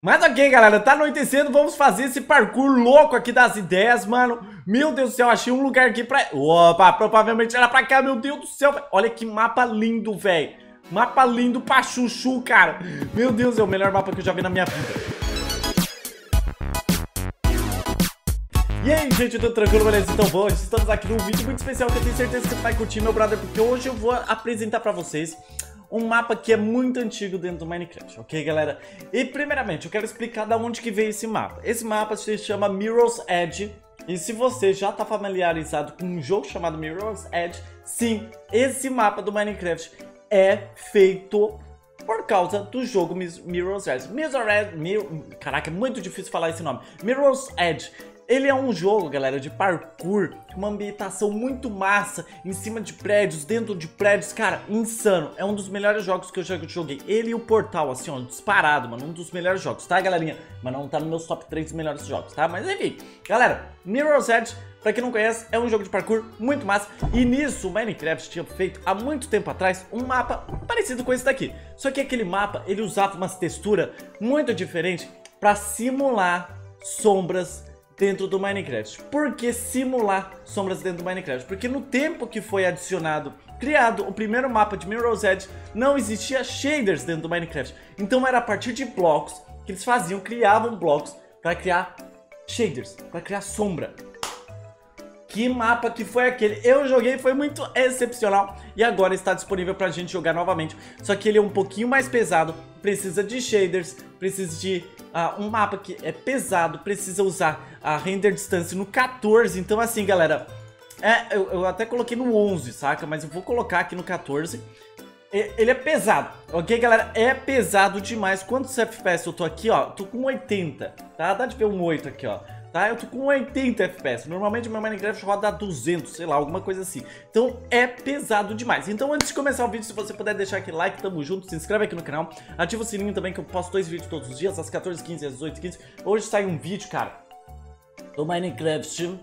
Mas ok, galera, tá anoitecendo, vamos fazer esse parkour louco aqui das ideias, mano. Meu Deus do céu, achei um lugar aqui pra... Opa, provavelmente era pra cá, meu Deus do céu. Olha que mapa lindo, velho. Mapa lindo pra chuchu, cara. Meu Deus, é o melhor mapa que eu já vi na minha vida. E aí, gente, tudo tranquilo, beleza? Então, hoje estamos aqui num vídeo muito especial que eu tenho certeza que você vai curtir, meu brother, porque hoje eu vou apresentar pra vocês um mapa que é muito antigo dentro do Minecraft, ok, galera? E, primeiramente, eu quero explicar da onde que veio esse mapa. Esse mapa se chama Mirror's Edge, e se você já tá familiarizado com um jogo chamado Mirror's Edge, sim, esse mapa do Minecraft é feito por causa do jogo Mirror's Edge. Caraca, é muito difícil falar esse nome. Mirror's Edge. Ele é um jogo, galera, de parkour, uma ambientação muito massa, em cima de prédios, dentro de prédios, cara, insano. É um dos melhores jogos que eu já joguei. Ele e o Portal, assim, ó, disparado, mano, um dos melhores jogos, tá, galerinha? Mas não tá nos meus top 3 melhores jogos, tá? Mas enfim, galera, Mirror's Edge, pra quem não conhece, é um jogo de parkour muito massa. E nisso, o Minecraft tinha feito, há muito tempo atrás, um mapa parecido com esse daqui. Só que aquele mapa, ele usava umas texturas muito diferentes pra simular sombras dentro do Minecraft. Por que simular sombras dentro do Minecraft? Porque no tempo que foi criado o primeiro mapa de Mirror's Edge, não existia shaders dentro do Minecraft. Então era a partir de blocos que eles criavam blocos para criar shaders, para criar sombra. Que mapa que foi aquele? Eu joguei, foi muito excepcional e agora está disponível pra gente jogar novamente. Só que ele é um pouquinho mais pesado, precisa de shaders, precisa de um mapa que é pesado, precisa usar a render distance no 14. Então assim, galera, eu até coloquei no 11, saca? Mas eu vou colocar aqui no 14. Ele é pesado, ok, galera? É pesado demais. Quantos FPS eu tô aqui, ó? Tô com 80, tá? Dá de ver um 8 aqui, ó. Tá? Eu tô com 80 FPS, normalmente meu Minecraft roda a 200, sei lá, alguma coisa assim. Então é pesado demais. Então antes de começar o vídeo, se você puder deixar aquele like, tamo junto, se inscreve aqui no canal. Ativa o sininho também que eu posto 2 vídeos todos os dias, às 14h15 e às 18h15. Hoje sai um vídeo, cara, do Minecraft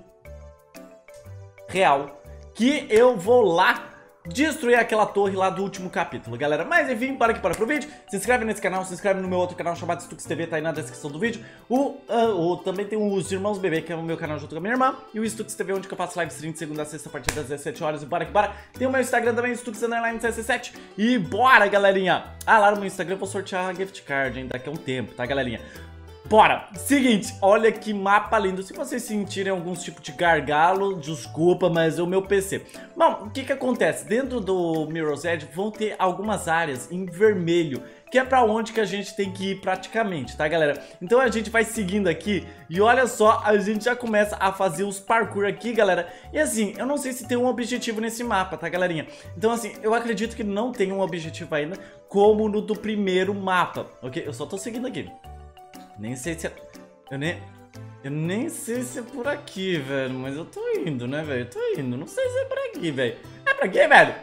real, que eu vou lá destruir aquela torre lá do último capítulo, galera. Mas enfim, bora pro vídeo. Se inscreve nesse canal, se inscreve no meu outro canal chamado Stux TV, tá aí na descrição do vídeo. Também tem os Irmãos Bebê, que é o meu canal junto com a minha irmã. E o Stux TV, onde que eu faço live stream de segunda a sexta a partir das 17 horas. E bora que bora. Tem o meu Instagram também, Stux_CC7. E bora, galerinha. Lá no meu Instagram eu vou sortear a gift card, hein, daqui a um tempo, tá, galerinha? Bora! Seguinte, olha que mapa lindo. Se vocês sentirem alguns tipos de gargalo, desculpa, mas é o meu PC. Bom, o que que acontece? Dentro do Mirror's Edge vão ter algumas áreas em vermelho, que é pra onde que a gente tem que ir praticamente, tá, galera? Então a gente vai seguindo aqui e olha só, a gente já começa a fazer os parkour aqui, galera. E assim, eu não sei se tem um objetivo nesse mapa, tá, galerinha? Então assim, eu acredito que não tem um objetivo ainda, como no do primeiro mapa, ok? Eu só tô seguindo aqui. Nem sei se é... Eu nem sei se é por aqui, velho. Mas eu tô indo, né, velho? Eu tô indo. Não sei se é por aqui, velho. É por aqui, velho?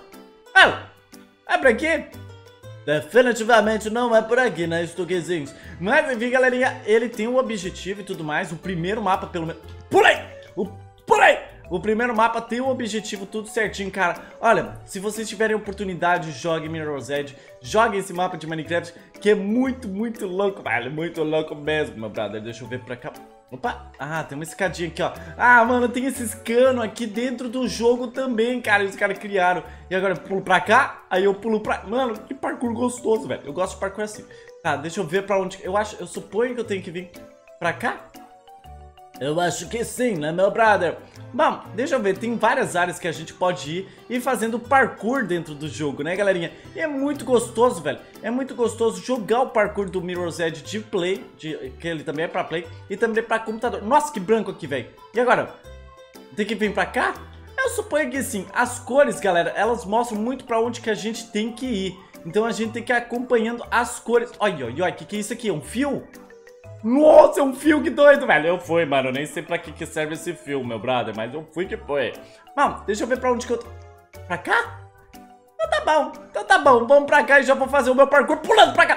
É por aqui? Definitivamente não é por aqui, né, Stuquezinhos? Mas, enfim, galerinha, ele tem um objetivo e tudo mais. O primeiro mapa, pelo menos... Pulei! O primeiro mapa tem um objetivo tudo certinho, cara. Olha, se vocês tiverem oportunidade, jogue Mirror's Edge. Jogue esse mapa de Minecraft, que é muito, muito louco, velho. Muito louco mesmo, meu brother. Deixa eu ver pra cá. Opa! Tem uma escadinha aqui, ó. Mano, tem esses canos aqui dentro do jogo também, cara. Os caras criaram. E agora eu pulo pra cá, aí eu pulo pra... Mano, que parkour gostoso, velho. Eu gosto de parkour assim. Tá, deixa eu ver pra onde... Eu suponho que eu tenho que vir pra cá. Eu acho que sim, né, meu brother? Bom, deixa eu ver, tem várias áreas que a gente pode ir e fazendo parkour dentro do jogo, né, galerinha? E é muito gostoso, velho. É muito gostoso jogar o parkour do Mirror's Edge de Play, que ele também é pra Play, e também pra computador. Nossa, que branco aqui, velho. E agora? Tem que vir pra cá? Eu suponho que sim. As cores, galera, elas mostram muito pra onde que a gente tem que ir. Então a gente tem que ir acompanhando as cores. Olha, o que é isso aqui? É um fio? Nossa, é um fio, que doido, velho. Eu fui, mano, eu nem sei pra que serve esse fio, meu brother, mas eu fui que foi. Bom, deixa eu ver pra onde que eu tô. Pra cá? Então tá bom, vamos pra cá e já vou fazer o meu parkour pulando pra cá.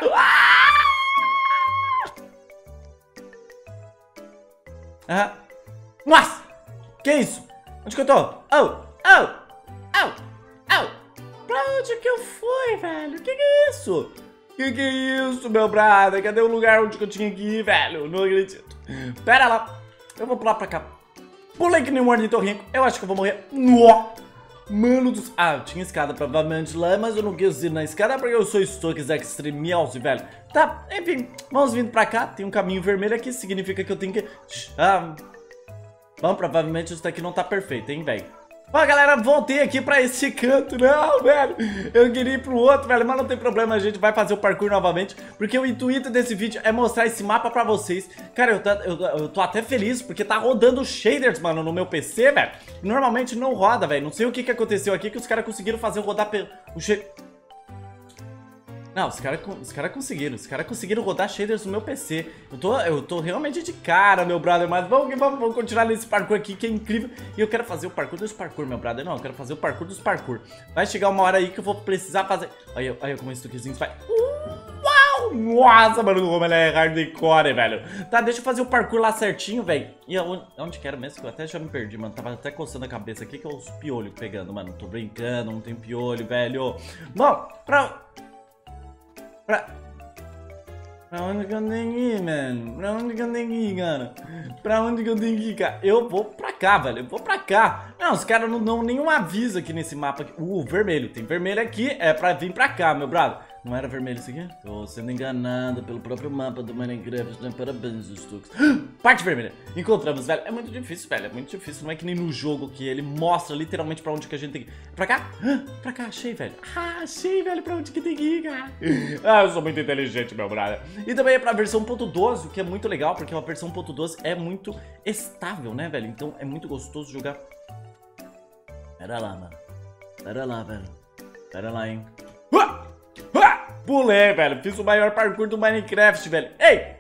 Nossa, que isso? Onde que eu tô? Pra onde que eu fui, velho? Que é isso? Que é isso, meu brother? Cadê o lugar onde eu tinha que ir, velho? Não acredito. Pera lá. Eu vou pular pra cá. Pulei que nem um ornitorrinco. Eu acho que eu vou morrer. Mano dos... Ah, eu tinha escada provavelmente lá, mas eu não quis ir na escada porque eu sou Stokes Extremials, velho. Tá, enfim, vamos vindo pra cá. Tem um caminho vermelho aqui, significa que eu tenho que... Bom, provavelmente isso daqui não tá perfeito, hein, velho. Ó, galera, voltei aqui pra esse canto. Não, velho, eu queria ir pro outro, velho, mas não tem problema, a gente vai fazer o parkour novamente, porque o intuito desse vídeo é mostrar esse mapa pra vocês. Cara, eu tô até feliz, porque tá rodando shaders, mano, no meu PC, velho. Normalmente não roda, velho, não sei o que aconteceu aqui, que os caras conseguiram fazer rodar o shader... Não, os caras conseguiram rodar shaders no meu PC. Eu tô realmente de cara, meu brother. Mas vamos continuar nesse parkour aqui, que é incrível. E eu quero fazer o parkour dos parkour, meu brother. Não, eu quero fazer o parkour dos parkour. Vai chegar uma hora aí que eu vou precisar fazer... Olha como esse toquezinho vai... Uau! Nossa, mano, como ele é hardcore, velho. Tá, deixa eu fazer o parkour lá certinho, velho. E onde que era mesmo? Que eu até já me perdi, mano. Tava até coçando a cabeça aqui, que é os piolhos pegando, mano. Tô brincando, não tem piolho, velho. Bom, Pra onde que eu tenho que ir, mano? Pra onde que eu tenho que ir, cara? Pra onde que eu tenho que ir, cara? Eu vou pra cá, velho. Eu vou pra cá. Não, os caras não dão nenhum aviso aqui nesse mapa. Vermelho. Tem vermelho aqui. É pra vir pra cá, meu brother. Não era vermelho isso aqui? Tô sendo enganado pelo próprio mapa do Minecraft, né? Parabéns, Stokes. Parte vermelha. Encontramos, velho. É muito difícil, velho. É muito difícil. Não é que nem no jogo que ele mostra literalmente pra onde que a gente tem que ir. Pra cá? Pra cá, achei, velho. Achei, velho, pra onde que tem que ir, cara. Eu sou muito inteligente, meu brother. E também é pra versão 1.12, o que é muito legal, porque a versão 1.12 é muito estável, né, velho? Então é muito gostoso jogar. Pera lá, mano. Pera lá, velho. Pera lá, hein. Pulei, velho. Fiz o maior parkour do Minecraft, velho. Ei!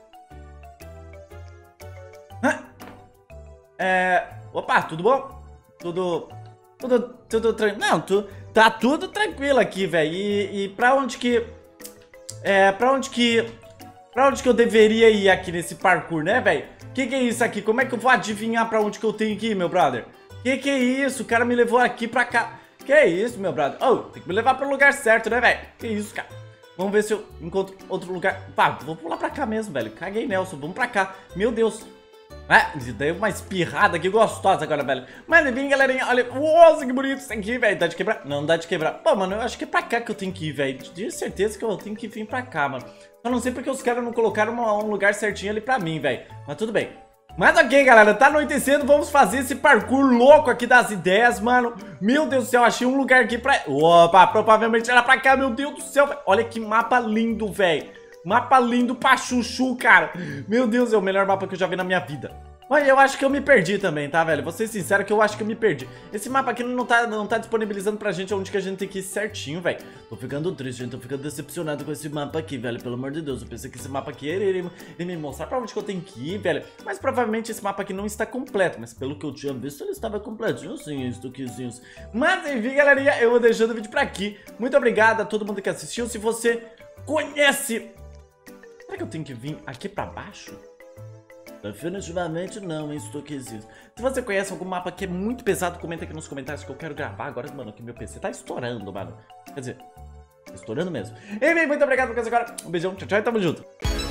Opa, tudo bom? Tudo tranquilo. Não, tá tudo tranquilo aqui, velho. E pra onde que... Pra onde que eu deveria ir aqui nesse parkour, né, velho? Que é isso aqui? Como é que eu vou adivinhar pra onde que eu tenho que ir, meu brother? Que é isso? O cara me levou aqui pra cá. Que é isso, meu brother? Oh, tem que me levar pro lugar certo, né, velho? Que isso, cara? Vamos ver se eu encontro outro lugar. Pá, vou pular pra cá mesmo, velho. Caguei, Nelson. Vamos pra cá. Meu Deus. Deu uma espirrada aqui gostosa agora, velho. Mas enfim, galerinha, olha. Nossa, que bonito isso aqui, velho. Dá de quebrar? Não, dá de quebrar. Pô, mano, eu acho que é pra cá que eu tenho que ir, velho. De certeza que eu tenho que vir pra cá, mano. Eu não sei porque os caras não colocaram um lugar certinho ali pra mim, velho. Mas tudo bem. Mas ok, galera, tá anoitecendo, vamos fazer esse parkour louco aqui das ideias, mano. Meu Deus do céu, achei um lugar aqui pra... Opa, provavelmente era pra cá, meu Deus do céu, véio. Olha que mapa lindo, velho. Mapa lindo pra chuchu, cara. Meu Deus, é o melhor mapa que eu já vi na minha vida. Olha, eu acho que eu me perdi também, tá, velho? Vou ser sincero que eu acho que eu me perdi. Esse mapa aqui não tá disponibilizando pra gente onde que a gente tem que ir certinho, velho. Tô ficando triste, gente. Tô ficando decepcionado com esse mapa aqui, velho. Pelo amor de Deus, eu pensei que esse mapa aqui iria me mostrar pra onde que eu tenho que ir, velho. Mas provavelmente esse mapa aqui não está completo. Mas pelo que eu tinha visto, ele estava completinho, sim, estoquezinhos. Mas enfim, galerinha, eu vou deixando o vídeo por aqui. Muito obrigado a todo mundo que assistiu. Se você conhece... Será que eu tenho que vir aqui pra baixo? Definitivamente não, hein, Stokezinho. Se você conhece algum mapa que é muito pesado, comenta aqui nos comentários que eu quero gravar agora, mano, que meu PC tá estourando, mano. Quer dizer, estourando mesmo. Enfim, muito obrigado por assistir agora. Um beijão, tchau, tchau e tamo junto.